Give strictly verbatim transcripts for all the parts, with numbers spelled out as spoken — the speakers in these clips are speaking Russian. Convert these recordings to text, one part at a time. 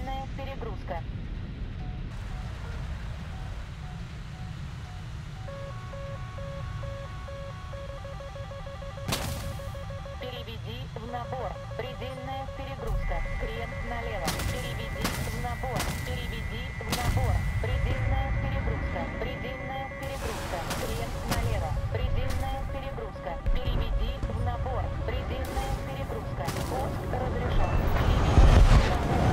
Предельная перегрузка. Переведи в набор. Предельная перегрузка. Крен налево. Переведи в набор. Переведи в набор. Предельная перегрузка. Предельная перегрузка. Крен налево. Предельная перегрузка. Переведи в набор. Предельная перегрузка. Пуск разрешен. Переведи в набор.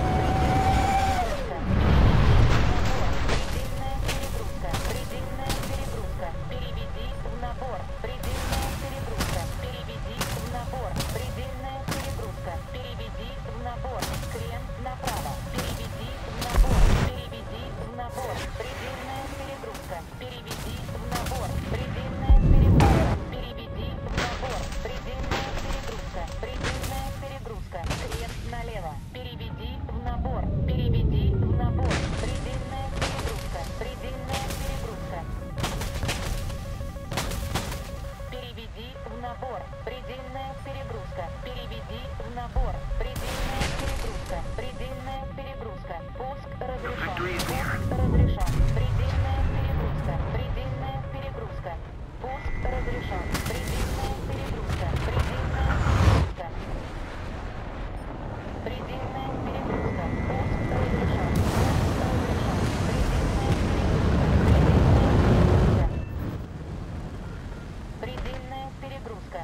Предельная перегрузка. Предельная перегрузка. Переведи в набор. Предельная перегрузка. Переведи в набор. Предельная перегрузка. Переведи в набор. Крен направо. Переведи в набор. Переведи в набор. Предельная перегрузка. Переведи в набор. Предельная перегрузка. Переведи в набор. Предельная перегрузка. Предельная перегрузка. Крен налево. Переведи в набор. Переведи в набор. Предельная перегрузка. Предельная перегрузка. Переведи в набор. Предельная перегрузка. Переведи в набор. Предельная перегрузка. Предельная перегрузка. Пуск разрешен. Пуск разрешен. Предельная перегрузка. Предельная перегрузка. Пуск разрешен. Предельная перегрузка. Предельная перегрузка. Предельная перегрузка. Пуск разрешен. Пуск разрешен. Предельная перегрузка. Предельная перегрузка.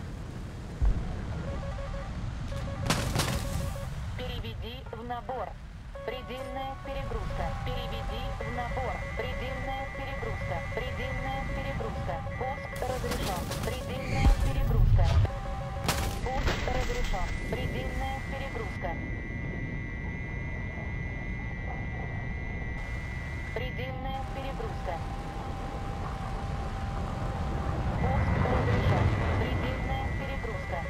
Переведи в набор. Предельная перегрузка. Переведи в набор. Предельная перегрузка. Предельная перегрузка. Пуск разрешен. Предельная перегрузка. Пуск разрешен. Предельная перегрузка. Предельная перегрузка. Пуск разрешен. Предельная перегрузка.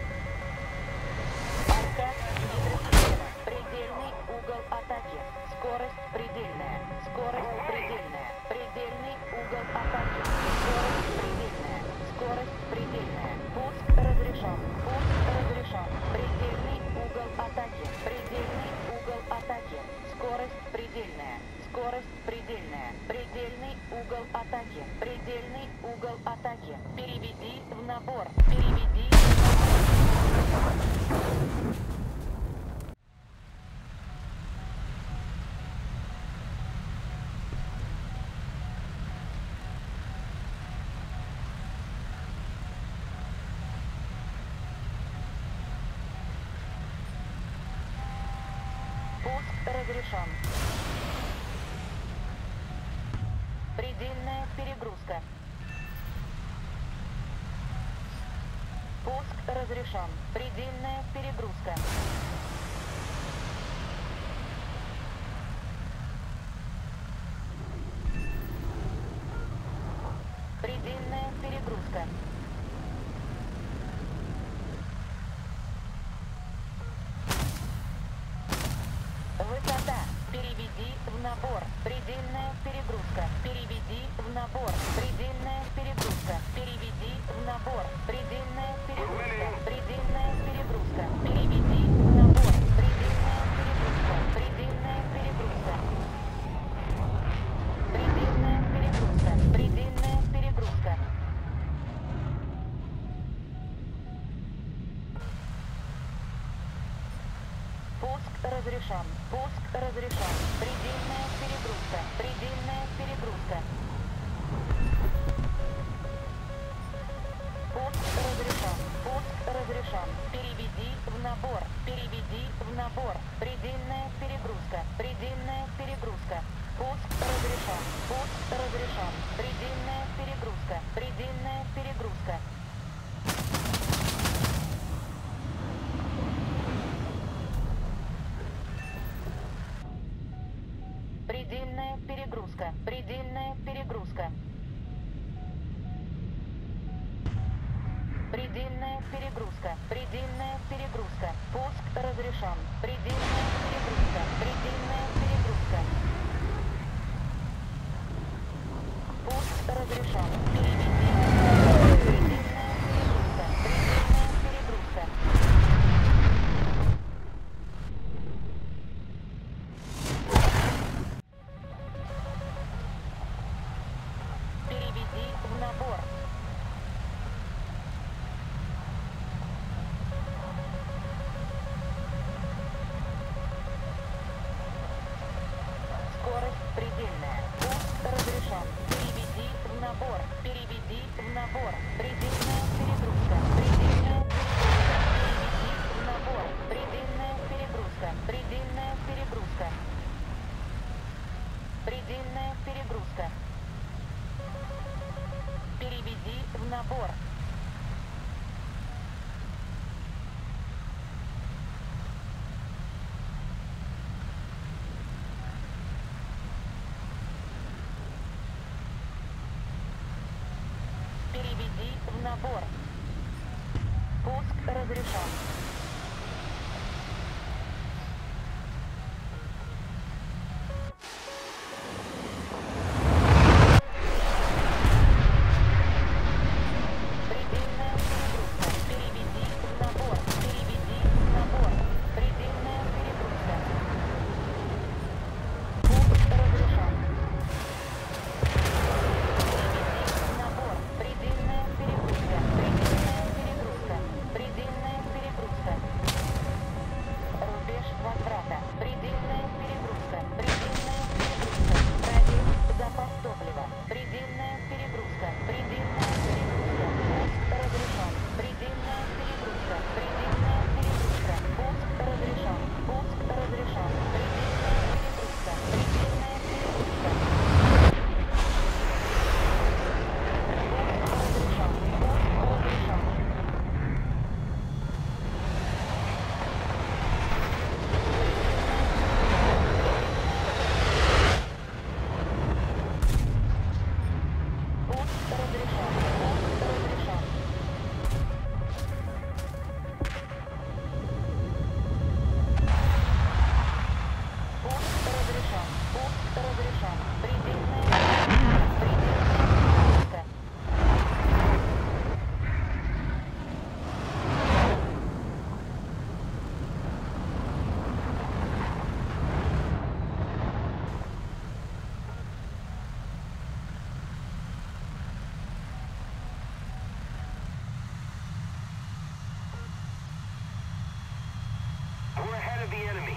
Арка гидросистема. Предельный угол атаки. Скорость предельная. Скорость предельная. Предельный угол атаки. Скорость предельная. Скорость предельная. Пуск разрешен. Пуск разрешен. Предельный угол атаки. Предельный угол атаки. Скорость предельная. Скорость предельная. Предельный угол атаки. Предельный угол атаки. Переведи в набор. Переведи в набор. Пуск разрешен. Предельная перегрузка. Пуск разрешен. Предельная перегрузка. Предельная перегрузка. Высота. Переведи в набор. Предельная перегрузка. Переведи в набор. Предельная перегрузка. Переведи в набор. Предельная перегрузка. Предельная перегрузка. Переведи в набор. Предельная перегрузка. Предельная перегрузка. Предельная перегрузка. Предельная перегрузка. Пуск разрешен. Пуск разрешен. Предельная перегрузка. Предельная перегрузка. Пуск разрешен. Пуск разрешен. Переведи в набор. Переведи в набор. Предельная перегрузка. Предельная перегрузка. Пуск разрешен. Пуск разрешен. Предельная перегрузка. Предельная перегрузка. Предельная перегрузка. Предельная перегрузка. Предельная перегрузка. Предельная перегрузка. Пуск разрешен. Предельная перегрузка. Предельная перегрузка. Пуск разрешен. Переведи. Предельная перегрузка. Предельная перегрузка. Переведи в набор. Пуск разрешен. Предельная перегрузка. Переведи в набор. Переведи в набор. Предельная перегрузка. Пуск разрешен. Набор. Предельная перегрузка. Предельная перегрузка. Предельная перегрузка. Рубеж возврата. Предельная перегрузка. Предельная перегрузка. Радиус. Запас топлива. Предельная перегрузка. Предельная перегрузка. Пуск разрешен. Предельная перегрузка. Предельная перегрузка. Пуск разрешен. Пуск разрешен. Предельная перегрузка. Предельная перегрузка. We're ahead of the enemy.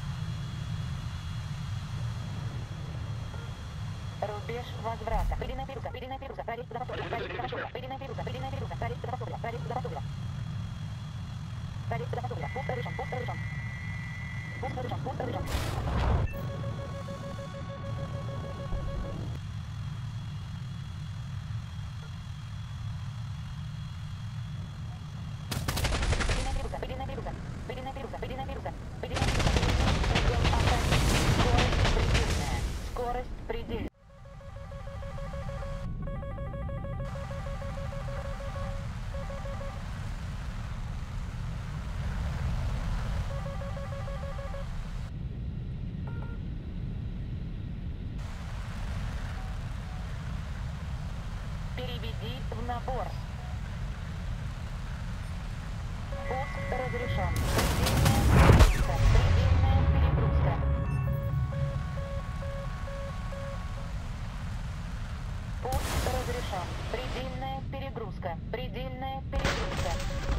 Рубеж возврата. Предельная перегрузка. Предельная перегрузка. Радиус запас топлива. Радиус запас топлива. Предельная перегрузка. Предельная перегрузка. Радиус запас топлива. Радиус запас топлива. Радиус запас топлива. Пуск разрешен. Пуск разрешен. Пуск разрешен. Пуск разрешен. Предельная перегрузка. Предельная перегрузка. Предельная перегрузка. Предельная перегрузка. Предельная перегрузка. Скорость предельная. Скорость предельная. Переведи в набор. Пуск разрешен. Предельная перегрузка. Предельная перегрузка. Пуск разрешен. Предельная перегрузка. Предельная перегрузка.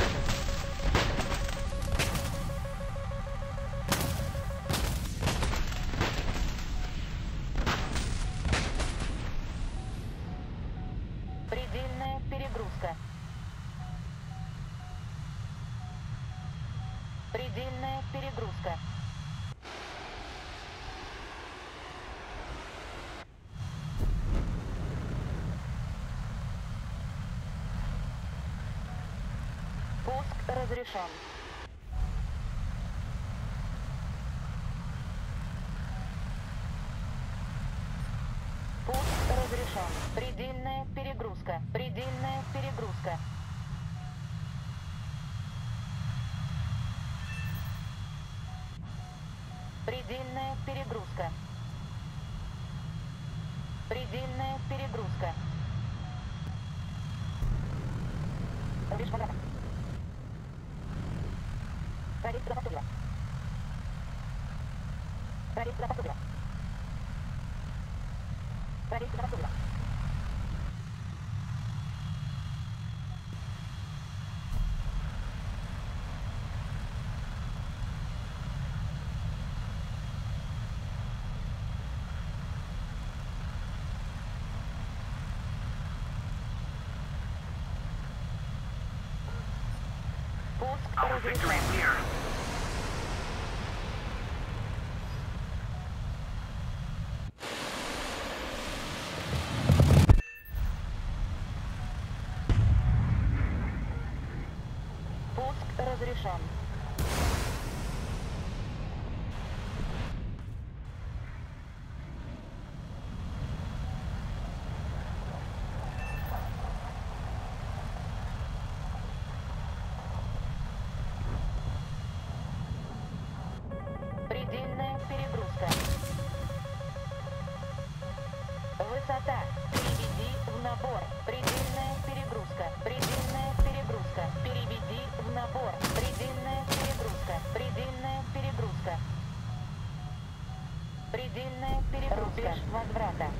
Предельная перегрузка. Предельная перегрузка. Пуск разрешен. Пуск разрешен. Предельная перегрузка. Предельная перегрузка. Предельная перегрузка. Предельная перегрузка. Рубеж возврата. Радиус запас топлива. Радиус запас топлива. Радиус запас топлива. Пуск Our victory is разрешен. near. Пуск разрешен. Предельная перегрузка. Высота. Переведи в набор. Предельная перегрузка. Предельная перегрузка. Переведи в набор. Предельная перегрузка. Предельная перегрузка. Предельная перегрузка. Рубеж возврата.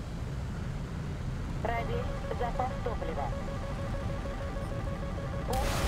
Проверь запас топлива. Пуск